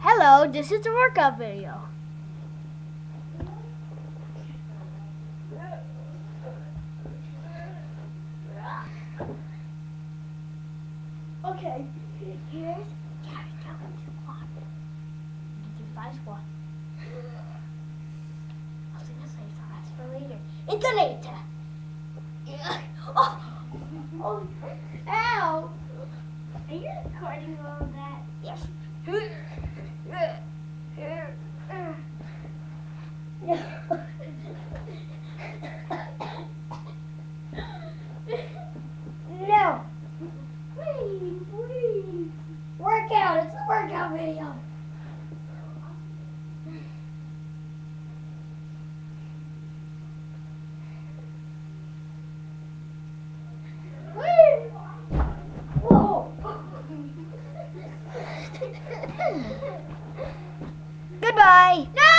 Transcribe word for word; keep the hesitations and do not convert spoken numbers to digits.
Hello, this is a workout video. Okay, here's carry down squat. Do five squats. I was gonna say fast for later. It's a later. Oh, oh, ow! Are you recording all of that? Yes. No. Please, please. Workout. It's a workout video. Whoa. Goodbye. No.